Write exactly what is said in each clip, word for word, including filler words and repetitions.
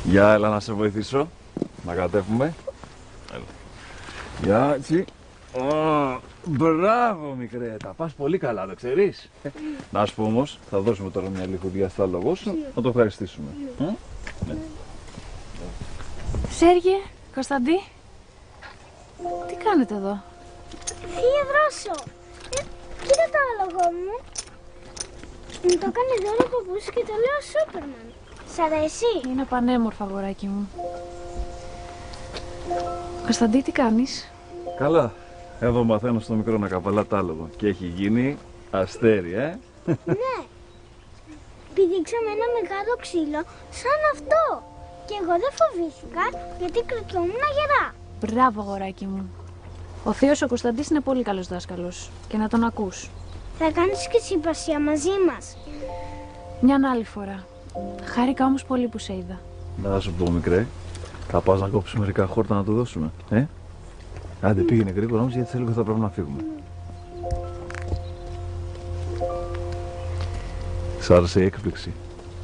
Για έλα να σε βοηθήσω. Να κατέβουμε. Έλα. Για έτσι. Oh, μπράβο μικρέ, τα πας πολύ καλά, το ξέρεις. Mm. Να σου πω όμως, θα δώσουμε τώρα μια λιχουδιά στο άλογο σου, mm. να το ευχαριστήσουμε. Mm. Mm. Mm. Σέργε, Κωνσταντί, τι κάνετε εδώ? Φύγε δρόσο. Ε, κοίτα το άλογο μου. Μου το έκανε δώρο ο παππούς και το λέω Σούπερμαν. Σ' αρέσει? Είναι πανέμορφο αγοράκι μου. Κωνσταντί, τι κάνεις? Καλά. Εδώ μαθαίνω στο μικρό να καβαλά τ' άλογο και έχει γίνει αστέρι, ε! Ναι. Πηδήξαμε ένα μεγάλο ξύλο σαν αυτό. Και εγώ δεν φοβήθηκα γιατί κρατιόμουν γερά. Μπράβο, αγοράκι μου. Ο θείος ο Κωνσταντής είναι πολύ καλός δάσκαλος και να τον ακούς. Θα κάνεις και συμπασία μαζί μας. Μιαν άλλη φορά. Χάρηκα όμως πολύ που σε είδα. Να σου πω μικρέ, θα πας να κόψεις μερικά χόρτα να του δώσουμε, ε? Άντε πήγαινε γρήγορα όμως γιατί σε λίγο θα πρέπει να φύγουμε. Σ' άρεσε η έκπληξη?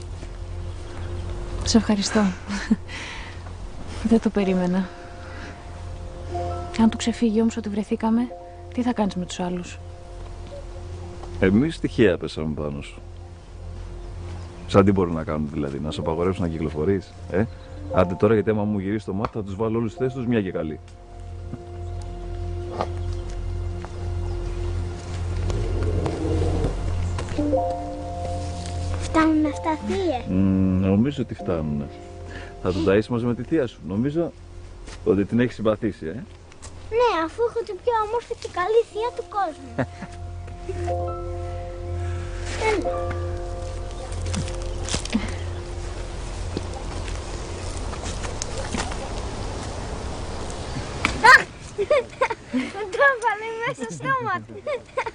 Σε ευχαριστώ. Δεν το περίμενα. Αν του ξεφύγει όμως ότι βρεθήκαμε, τι θα κάνεις με τους άλλους? Εμείς τυχαία πέσαμε πάνω σου. Σαν τι μπορούν να κάνουν δηλαδή, να σου απαγορεύσουν να κυκλοφορείς, ε? Άντε τώρα γιατί άμα μου γυρίσει το μάτι θα τους βάλω όλους θέσεις τους μια και καλή. Φτάνουν αυτά, θύε? Mm, νομίζω ότι φτάνουν. Θα τον ταΐσεις μαζί με τη θεία σου. Νομίζω ότι την έχει συμπαθήσει, ε? Ναι, αφού έχω την πιο όμορφη και καλή θεία του κόσμου. Έλα. Μου το έβαλε μέσα στο στόμα του.